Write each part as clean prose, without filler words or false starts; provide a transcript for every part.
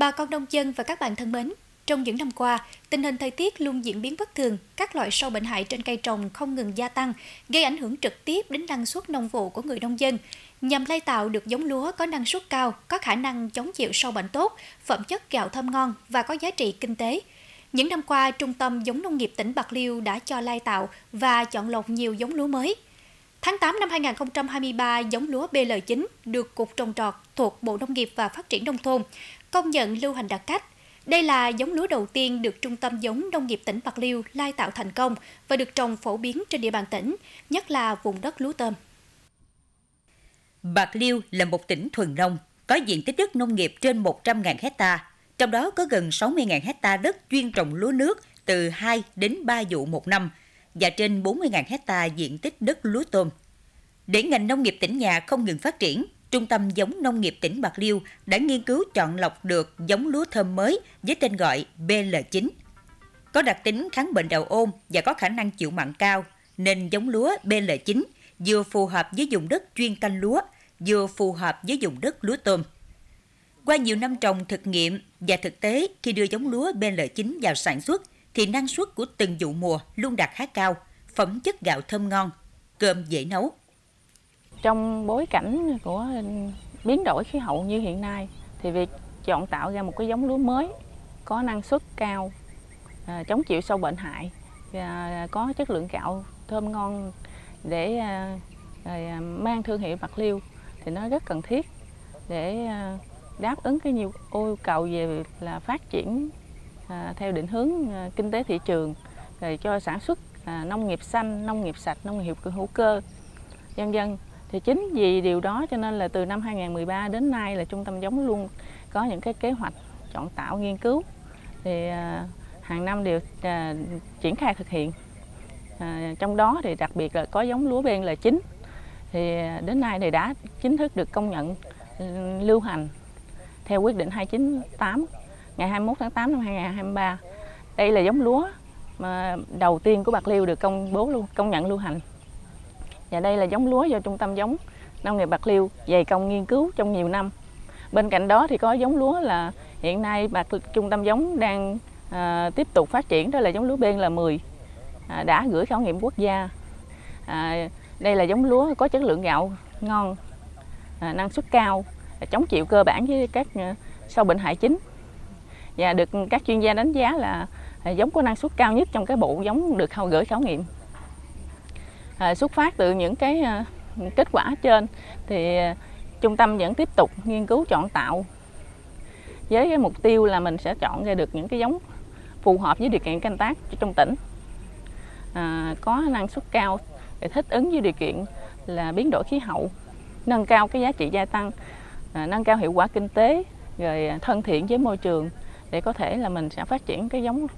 Bà con nông dân và các bạn thân mến, trong những năm qua, tình hình thời tiết luôn diễn biến bất thường, các loại sâu bệnh hại trên cây trồng không ngừng gia tăng, gây ảnh hưởng trực tiếp đến năng suất nông vụ của người nông dân. Nhằm lai tạo được giống lúa có năng suất cao, có khả năng chống chịu sâu bệnh tốt, phẩm chất gạo thơm ngon và có giá trị kinh tế. Những năm qua, Trung tâm Giống nông nghiệp tỉnh Bạc Liêu đã cho lai tạo và chọn lọc nhiều giống lúa mới. Tháng 8 năm 2023, giống lúa BL9 được Cục Trồng trọt thuộc Bộ Nông nghiệp và Phát triển Nông thôn công nhận lưu hành đạt cách. Đây là giống lúa đầu tiên được Trung tâm Giống nông nghiệp tỉnh Bạc Liêu lai tạo thành công và được trồng phổ biến trên địa bàn tỉnh, nhất là vùng đất lúa tôm. Bạc Liêu là một tỉnh thuần nông, có diện tích đất nông nghiệp trên 100.000 hectare, trong đó có gần 60.000 hectare đất chuyên trồng lúa nước từ 2 đến 3 vụ một năm và trên 40.000 hectare diện tích đất lúa tôm. Để ngành nông nghiệp tỉnh nhà không ngừng phát triển, Trung tâm Giống nông nghiệp tỉnh Bạc Liêu đã nghiên cứu chọn lọc được giống lúa thơm mới với tên gọi BL9. Có đặc tính kháng bệnh đậu ôn và có khả năng chịu mặn cao, nên giống lúa BL9 vừa phù hợp với vùng đất chuyên canh lúa, vừa phù hợp với vùng đất lúa tôm. Qua nhiều năm trồng thực nghiệm và thực tế, khi đưa giống lúa BL9 vào sản xuất, thì năng suất của từng vụ mùa luôn đạt khá cao, phẩm chất gạo thơm ngon, cơm dễ nấu. Trong bối cảnh của biến đổi khí hậu như hiện nay, thì việc chọn tạo ra một cái giống lúa mới có năng suất cao, chống chịu sâu bệnh hại và có chất lượng gạo thơm ngon để mang thương hiệu Bạc Liêu thì nó rất cần thiết để đáp ứng cái nhiều yêu cầu về là phát triển theo định hướng kinh tế thị trường, rồi cho sản xuất nông nghiệp xanh, nông nghiệp sạch, nông nghiệp hữu cơ, vân vân. Thì chính vì điều đó cho nên là từ năm 2013 đến nay là Trung tâm Giống luôn có những cái kế hoạch chọn tạo nghiên cứu, thì hàng năm đều triển khai thực hiện. Trong đó thì đặc biệt là có giống lúa BL9 thì đến nay thì đã chính thức được công nhận lưu hành theo quyết định 298 ngày 21 tháng 8 năm 2023. Đây là giống lúa mà đầu tiên của Bạc Liêu được công nhận lưu hành. Và đây là giống lúa do Trung tâm Giống nông nghiệp Bạc Liêu dày công nghiên cứu trong nhiều năm. Bên cạnh đó thì có giống lúa là hiện nay Trung tâm Giống đang tiếp tục phát triển, đó là giống lúa BL10 đã gửi khảo nghiệm quốc gia. Đây là giống lúa có chất lượng gạo ngon, năng suất cao, chống chịu cơ bản với các sâu bệnh hại chính, và được các chuyên gia đánh giá là giống có năng suất cao nhất trong cái bộ giống được gửi khảo nghiệm. Xuất phát từ những cái kết quả trên thì trung tâm vẫn tiếp tục nghiên cứu chọn tạo với cái mục tiêu là mình sẽ chọn ra được những cái giống phù hợp với điều kiện canh tác trong tỉnh, có năng suất cao để thích ứng với điều kiện là biến đổi khí hậu, nâng cao cái giá trị gia tăng, nâng cao hiệu quả kinh tế, rồi thân thiện với môi trường, để có thể là mình sẽ phát triển cái giống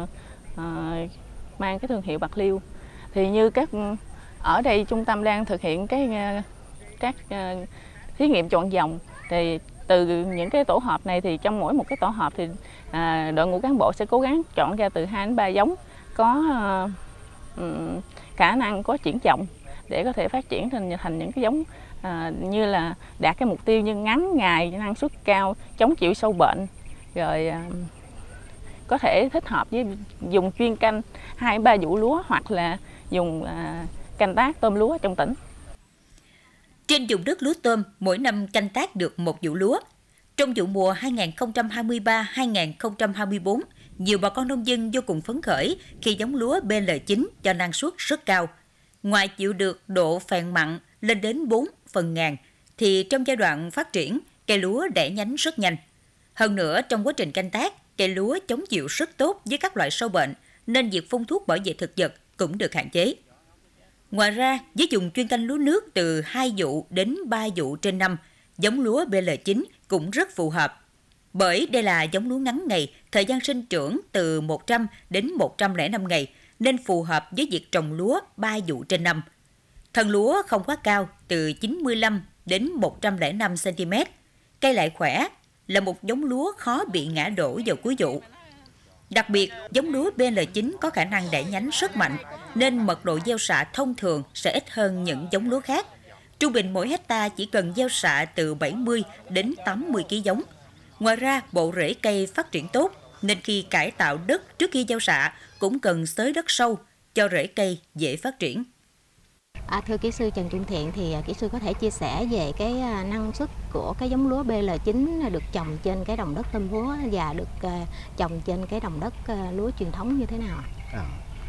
mang cái thương hiệu Bạc Liêu. Thì như ở đây trung tâm đang thực hiện các thí nghiệm chọn dòng, thì từ những cái tổ hợp này thì trong mỗi một cái tổ hợp thì đội ngũ cán bộ sẽ cố gắng chọn ra từ 2 đến 3 giống có khả năng có triển vọng để có thể phát triển thành những cái giống như là đạt cái mục tiêu như ngắn ngày, năng suất cao, chống chịu sâu bệnh, rồi có thể thích hợp với dùng chuyên canh 2-3 vụ lúa hoặc là dùng canh tác tôm lúa trong tỉnh. Trên vùng đất lúa tôm, mỗi năm canh tác được một vụ lúa. Trong vụ mùa 2023-2024, nhiều bà con nông dân vô cùng phấn khởi khi giống lúa BL9 cho năng suất rất cao. Ngoài chịu được độ phèn mặn lên đến 4/1000, thì trong giai đoạn phát triển, cây lúa đẻ nhánh rất nhanh. Hơn nữa, trong quá trình canh tác, cây lúa chống chịu rất tốt với các loại sâu bệnh, nên việc phun thuốc bảo vệ thực vật cũng được hạn chế. Ngoài ra, với dùng chuyên canh lúa nước từ 2 vụ đến 3 vụ trên năm, giống lúa BL9 cũng rất phù hợp. Bởi đây là giống lúa ngắn ngày, thời gian sinh trưởng từ 100 đến 105 ngày, nên phù hợp với việc trồng lúa 3 vụ trên năm. Thân lúa không quá cao, từ 95 đến 105 cm. Cây lại khỏe, là một giống lúa khó bị ngã đổ vào cuối vụ. Đặc biệt, giống lúa BL9 có khả năng đẻ nhánh rất mạnh, nên mật độ gieo xạ thông thường sẽ ít hơn những giống lúa khác. Trung bình mỗi hectare chỉ cần gieo xạ từ 70 đến 80 kg giống. Ngoài ra, bộ rễ cây phát triển tốt, nên khi cải tạo đất trước khi gieo xạ cũng cần xới đất sâu cho rễ cây dễ phát triển. Thưa kỹ sư Trần Trung Thiện, thì kỹ sư có thể chia sẻ về cái năng suất của cái giống lúa BL9 được trồng trên cái đồng đất tôm lúa và được trồng trên cái đồng đất lúa truyền thống như thế nào ạ?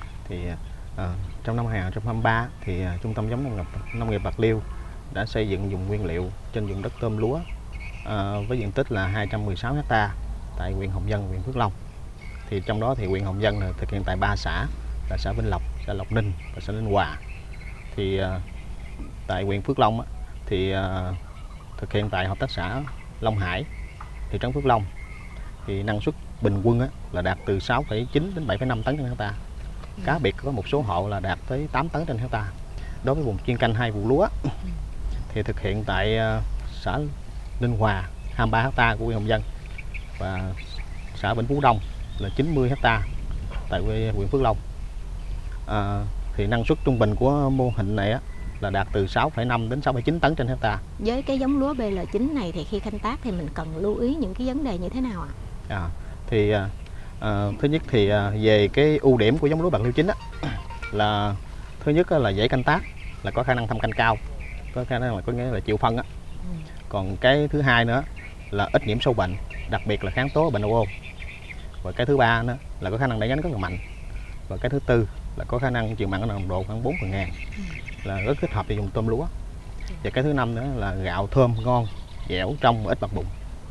Trong năm 2023 thì Trung tâm giống nông nghiệp Bạc Liêu đã xây dựng vùng nguyên liệu trên vùng đất tôm lúa với diện tích là 216 ha tại huyện Hồng Dân, huyện Phước Long. Thì trong đó thì huyện Hồng Dân thực hiện tại 3 xã là xã Vinh Lộc, xã Lộc Ninh và xã Ninh Hòa. Thì tại huyện Phước Long thì thực hiện tại hợp tác xã Long Hải, thị trấn Phước Long, thì năng suất bình quân là đạt từ 6,9 đến 7,5 tấn trên hectare. Cá biệt có một số hộ là đạt tới 8 tấn trên hectare. Đối với vùng chuyên canh 2 vụ lúa thì thực hiện tại xã Ninh Hòa 23 hectare của huyện Hồng Dân và xã Vĩnh Phú Đông là 90 hectare tại huyện Phước Long. Thì năng suất trung bình của mô hình này là đạt từ 6,5 đến 6,9 tấn trên hectare. Với cái giống lúa BL9 này thì khi canh tác thì mình cần lưu ý những cái vấn đề như thế nào ạ? Thứ nhất thì về cái ưu điểm của giống lúa Bạc Liêu 9 là thứ nhất là dễ canh tác, là có khả năng thâm canh cao, có khả năng là có nghĩa là chịu phân Còn cái thứ hai nữa là ít nhiễm sâu bệnh, đặc biệt là kháng tố bệnh đậu ôn. Và cái thứ ba nữa là có khả năng đẩy nhánh rất là mạnh. Và cái thứ tư là có khả năng chịu mặn ở nồng độ khoảng 4/1000, là rất thích hợp để dùng tôm lúa. Và cái thứ năm nữa là gạo thơm ngon, dẻo, trong và ít bạc bụng.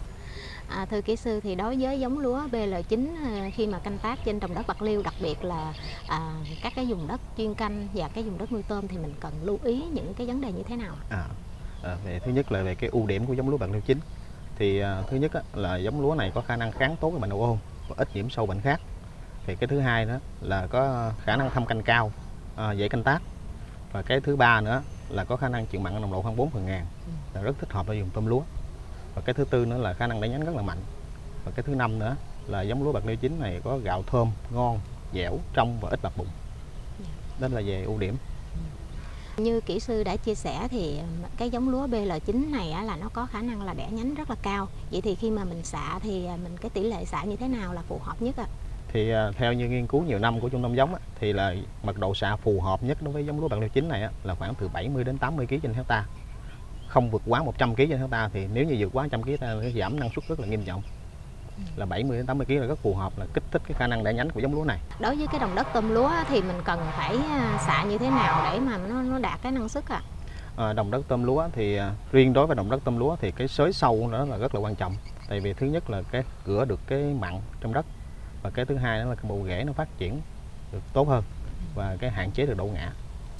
Thưa kỹ sư, thì đối với giống lúa BL9 khi mà canh tác trên đồng đất Bạc Liêu, đặc biệt là các cái vùng đất chuyên canh và cái vùng đất nuôi tôm, thì mình cần lưu ý những cái vấn đề như thế nào? Thứ nhất là về cái ưu điểm của giống lúa Bạc Liêu 9 thì thứ nhất là giống lúa này có khả năng kháng tố với bệnh đậu ôn và ít nhiễm sâu bệnh khác. Thì cái thứ hai nữa là có khả năng thâm canh cao, dễ canh tác. Và cái thứ ba nữa là có khả năng chịu mặn ở nồng độ khoảng 4/1000, là rất thích hợp để dùng tôm lúa. Và cái thứ tư nữa là khả năng đẩy nhánh rất là mạnh. Và cái thứ năm nữa là giống lúa Bạc Liêu 9 này có gạo thơm ngon, dẻo, trong và ít bạc bụng. Đó là về ưu điểm. Như kỹ sư đã chia sẻ thì cái giống lúa BL9 này là nó có khả năng là đẻ nhánh rất là cao. Vậy thì khi mà mình xạ thì cái tỷ lệ xạ như thế nào là phù hợp nhất ạ? Thì theo như nghiên cứu nhiều năm của trung tâm giống thì là mật độ xạ phù hợp nhất đối với giống lúa Bạc Liêu 9 này là khoảng từ 70 đến 80 kg trên hectare. Không vượt quá 100 kg trên hectare, thì nếu như vượt quá 100 kg thì giảm năng suất rất là nghiêm trọng. Là 70 đến 80 kg là rất phù hợp, là kích thích cái khả năng đẻ nhánh của giống lúa này. Đối với cái đồng đất tôm lúa thì mình cần phải xạ như thế nào để mà nó đạt cái năng suất ạ? Đồng đất tôm lúa thì riêng đối với đồng đất tôm lúa thì cái xới sâu đó là rất là quan trọng. Tại vì thứ nhất là cái rửa được cái mặn trong đất, và cái thứ hai đó là cái bộ rễ nó phát triển được tốt hơn và cái hạn chế được đậu ngã.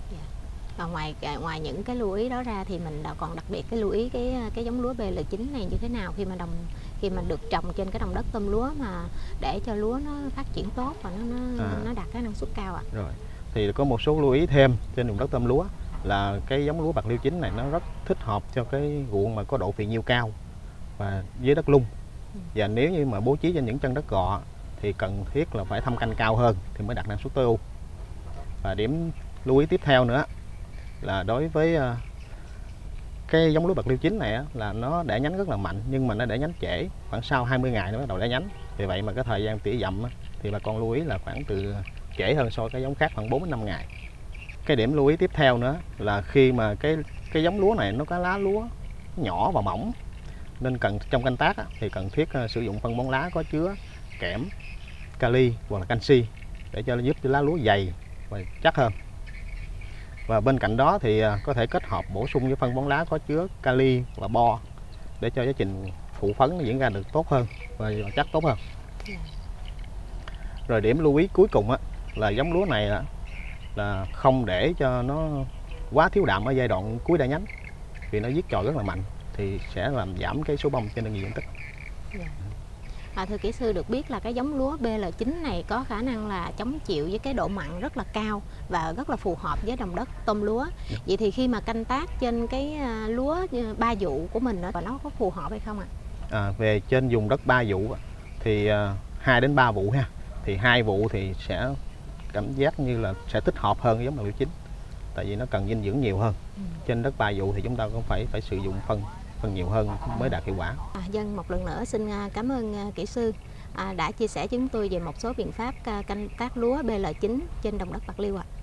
Và ngoài những cái lưu ý đó ra thì mình còn đặc biệt cái lưu ý cái giống lúa BL9 này như thế nào khi mà được trồng trên cái đồng đất tôm lúa mà để cho lúa nó phát triển tốt và nó đạt cái năng suất cao ạ? Rồi, thì có một số lưu ý thêm trên vùng đất tôm lúa là cái giống lúa Bạc Liêu 9 này nó rất thích hợp cho cái ruộng mà có độ phì nhiêu cao và dưới đất lung. Và nếu như mà bố trí trên những chân đất gò thì cần thiết là phải thâm canh cao hơn thì mới đạt năng suất tối ưu. Và điểm lưu ý tiếp theo nữa là đối với cái giống lúa Bạc Liêu 9 này là nó đẻ nhánh rất là mạnh, nhưng mà nó đẻ nhánh trễ, khoảng sau 20 ngày nó bắt đầu đẻ nhánh. Vì vậy mà cái thời gian tỉa dặm thì bà con lưu ý là khoảng từ trễ hơn so với cái giống khác khoảng 4 đến 5 ngày. Cái điểm lưu ý tiếp theo nữa là khi mà cái giống lúa này nó có lá lúa nhỏ và mỏng, nên trong canh tác thì cần thiết sử dụng phân bón lá có chứa kẽm, kali hoặc là canxi để cho giúp cho lá lúa dày và chắc hơn. Và bên cạnh đó thì có thể kết hợp bổ sung với phân bón lá có chứa kali và bo để cho quá trình thụ phấn nó diễn ra được tốt hơn và chắc tốt hơn. Rồi điểm lưu ý cuối cùng là giống lúa này là không để cho nó quá thiếu đạm ở giai đoạn cuối đẻ nhánh, vì nó giết chồi rất là mạnh thì sẽ làm giảm cái số bông trên đơn vị diện tích. Thưa kỹ sư, được biết là cái giống lúa BL9 này có khả năng là chống chịu với cái độ mặn rất là cao và rất là phù hợp với đồng đất tôm lúa. Vậy thì khi mà canh tác trên cái lúa 3 vụ của mình và nó có phù hợp hay không ạ? Về trên vùng đất 3 vụ thì 2 đến 3 vụ ha. Thì 2 vụ thì sẽ cảm giác như là sẽ thích hợp hơn giống BL9. Tại vì nó cần dinh dưỡng nhiều hơn. Trên đất 3 vụ thì chúng ta cũng phải sử dụng phân phần nhiều hơn mới đạt hiệu quả. Dân một lần nữa xin cảm ơn kỹ sư đã chia sẻ cho chúng tôi về một số biện pháp canh tác lúa BL9 trên đồng đất Bạc Liêu ạ.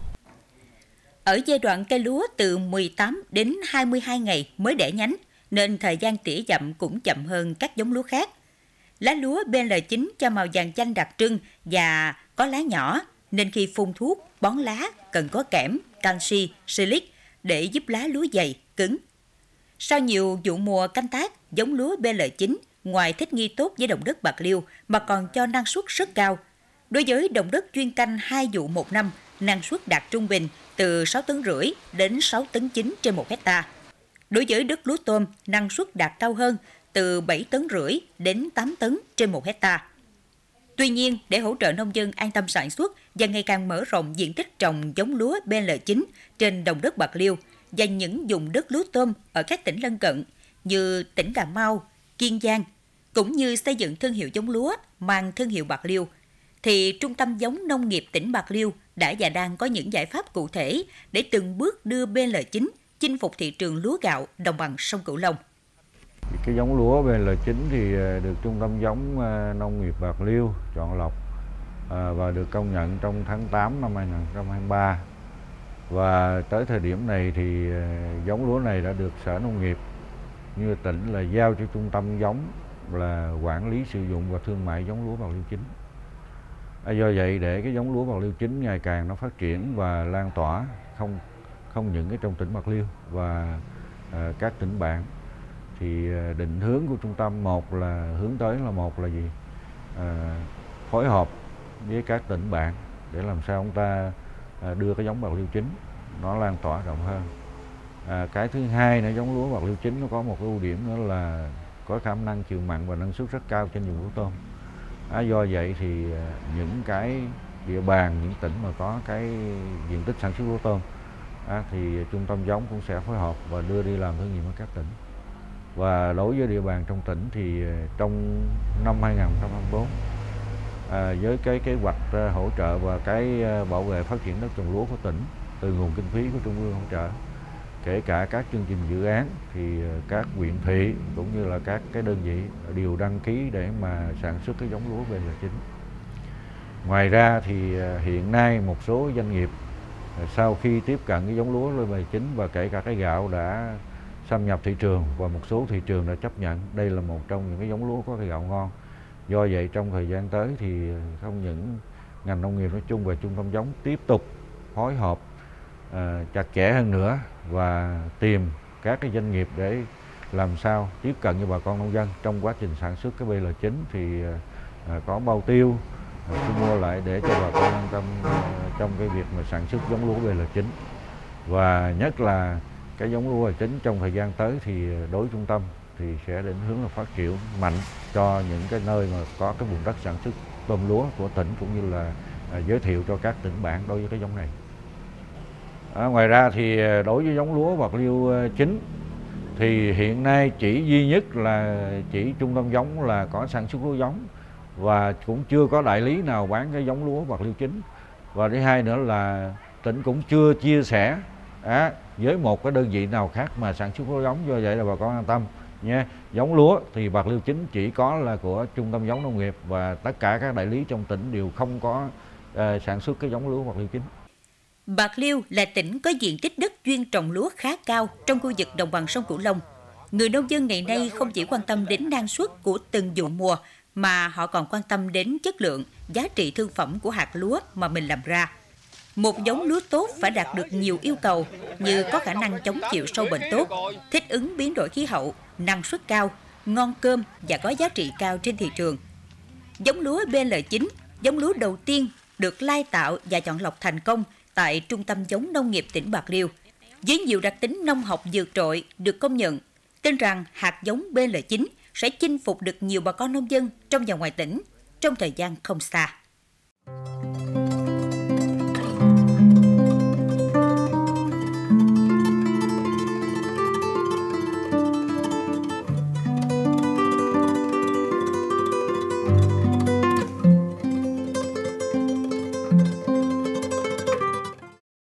Ở giai đoạn cây lúa từ 18 đến 22 ngày mới đẻ nhánh, nên thời gian tỉa dặm cũng chậm hơn các giống lúa khác. Lá lúa BL9 cho màu vàng chanh đặc trưng và có lá nhỏ, nên khi phun thuốc, bón lá cần có kẽm, canxi, silic để giúp lá lúa dày, cứng. Sau nhiều vụ mùa canh tác, giống lúa BL9 ngoài thích nghi tốt với đồng đất Bạc Liêu mà còn cho năng suất rất cao. Đối với đồng đất chuyên canh 2 vụ một năm, năng suất đạt trung bình từ 6,5 tấn đến 6,9 tấn trên 1 hectare. Đối với đất lúa tôm, năng suất đạt cao hơn từ 7,5 tấn đến 8 tấn trên 1 hectare. Tuy nhiên, để hỗ trợ nông dân an tâm sản xuất và ngày càng mở rộng diện tích trồng giống lúa BL9 trên đồng đất Bạc Liêu và những vùng đất lúa tôm ở các tỉnh lân cận như tỉnh Cà Mau, Kiên Giang, cũng như xây dựng thương hiệu giống lúa mang thương hiệu Bạc Liêu, thì Trung tâm giống nông nghiệp tỉnh Bạc Liêu đã và đang có những giải pháp cụ thể để từng bước đưa BL9 chinh phục thị trường lúa gạo đồng bằng sông Cửu Long. Cái giống lúa BL9 thì được Trung tâm giống nông nghiệp Bạc Liêu chọn lọc và được công nhận trong tháng 8 năm 2023. Và tới thời điểm này thì giống lúa này đã được Sở Nông nghiệp như tỉnh là giao cho Trung tâm giống là quản lý sử dụng và thương mại giống lúa Bạc Liêu chính. Do vậy để cái giống lúa Bạc Liêu chính ngày càng nó phát triển và lan tỏa không những cái trong tỉnh Bạc Liêu và các tỉnh bạn, thì định hướng của trung tâm hướng tới là gì? Phối hợp với các tỉnh bạn để làm sao chúng ta đưa cái giống Bạc Liêu chính nó lan tỏa rộng hơn. Cái thứ hai nữa, giống lúa Bạc Liêu chính nó có một cái ưu điểm nữa là có khả năng chịu mặn và năng suất rất cao trên vùng lúa tôm. Do vậy thì những cái địa bàn, những tỉnh mà có cái diện tích sản xuất lúa tôm thì trung tâm giống cũng sẽ phối hợp và đưa đi làm thử nghiệm ở các tỉnh. Và đối với địa bàn trong tỉnh thì trong năm 2024 với cái kế hoạch hỗ trợ và cái bảo vệ phát triển đất trồng lúa của tỉnh từ nguồn kinh phí của Trung ương hỗ trợ, kể cả các chương trình dự án, thì các huyện thị cũng như là các cái đơn vị đều đăng ký để mà sản xuất cái giống lúa BL9. Ngoài ra thì hiện nay một số doanh nghiệp sau khi tiếp cận cái giống lúa BL9 và kể cả cái gạo đã xâm nhập thị trường và một số thị trường đã chấp nhận đây là một trong những cái giống lúa có cái gạo ngon. Do vậy trong thời gian tới thì không những ngành nông nghiệp nói chung và trung tâm giống tiếp tục phối hợp chặt chẽ hơn nữa và tìm các cái doanh nghiệp để làm sao tiếp cận với bà con nông dân trong quá trình sản xuất cái BL9 thì có bao tiêu thu mua lại để cho bà con an tâm trong cái việc mà sản xuất giống lúa BL9. Và nhất là cái giống lúa BL9 trong thời gian tới thì đối với trung tâm thì sẽ định hướng là phát triển mạnh cho những cái nơi mà có cái vùng đất sản xuất tôm lúa của tỉnh, cũng như là giới thiệu cho các tỉnh bạn đối với cái giống này. Ngoài ra thì đối với giống lúa Bạc Liêu chính thì hiện nay chỉ duy nhất là chỉ trung tâm giống là có sản xuất lúa giống và cũng chưa có đại lý nào bán cái giống lúa Bạc Liêu chính. Và thứ hai nữa là tỉnh cũng chưa chia sẻ với một cái đơn vị nào khác mà sản xuất lúa giống. Do vậy là bà con an tâm nha. Giống lúa thì Bạc Liêu chính chỉ có là của Trung tâm giống nông nghiệp và tất cả các đại lý trong tỉnh đều không có sản xuất cái giống lúa Bạc Liêu chính. Bạc Liêu là tỉnh có diện tích đất chuyên trồng lúa khá cao trong khu vực đồng bằng sông Cửu Long. Người nông dân ngày nay không chỉ quan tâm đến năng suất của từng vụ mùa mà họ còn quan tâm đến chất lượng, giá trị thương phẩm của hạt lúa mà mình làm ra. Một giống lúa tốt phải đạt được nhiều yêu cầu như có khả năng chống chịu sâu bệnh tốt, thích ứng biến đổi khí hậu, năng suất cao, ngon cơm và có giá trị cao trên thị trường. Giống lúa BL9, giống lúa đầu tiên được lai tạo và chọn lọc thành công tại Trung tâm giống nông nghiệp tỉnh Bạc Liêu. Với nhiều đặc tính nông học vượt trội được công nhận, tin rằng hạt giống BL9 sẽ chinh phục được nhiều bà con nông dân trong và ngoài tỉnh trong thời gian không xa.